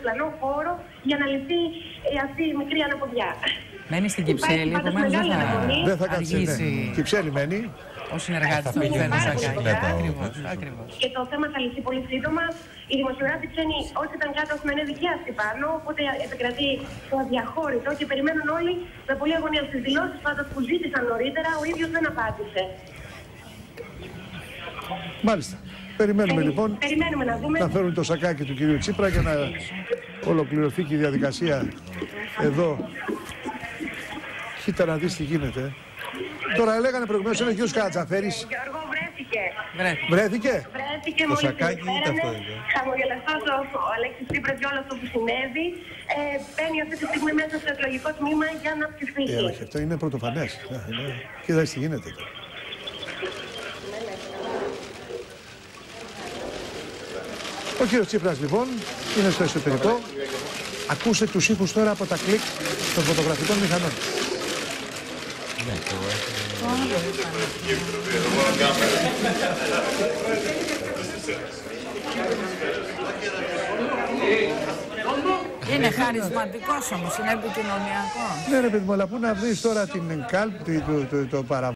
διπλανό χώρο για να λυθεί αυτή η μικρή αναποδιά. Μένει στην Κυψέλη, επομένως δεν θα αργήσει. Κυψέλη μένει. Ο συνεργάτης του Φέρνου Σακάκη. Ακριβώς. Και το θέμα θα λυθεί πολύ σύντομα. Οι δημοσιογράφοι ξένοι, όσοι ήταν κάτω, έχουν ανέβει και αυτοί πάνω. Οπότε επικρατεί το αδιαχώρητο και περιμένουν όλοι με πολλή αγωνία στις δηλώσεις πάντως που ζήτησαν νωρίτερα. Ο ίδιος δεν απάντησε. Μάλιστα. Περιμένουμε λοιπόν να δούμε. Να φέρουν το σακάκι του κυρίου Τσίπρα για να ολοκληρωθεί και η διαδικασία εδώ. Κοίτα να δεις τι γίνεται. Τώρα έλεγανε προηγουμένως ένα κύριος Κατζαφέρης. Γιώργο, βρέθηκε. Βρέθηκε. Το σακάκι είναι αυτό. Χαμογελαστός ο Αλέξης Τσίπρας για όλο αυτό που συνέβη. Μπαίνει αυτή τη στιγμή μέσα στο εκλογικό τμήμα για να ψηφίσει. Όχι, αυτό είναι πρωτοφανές. Κοίτα τι γίνεται. Ο κύριος Τσίπρας λοιπόν είναι στο εσωτερικό. Ακούσε τους ήχους τώρα από τα κλικ των φωτογραφικών μηχανών. Είναι χαρισματικός όμως, είναι επικοινωνιακός. Ναι ρε παιδί μου, αλλά πού να βρεις τώρα την κάλπη, το παραβολή.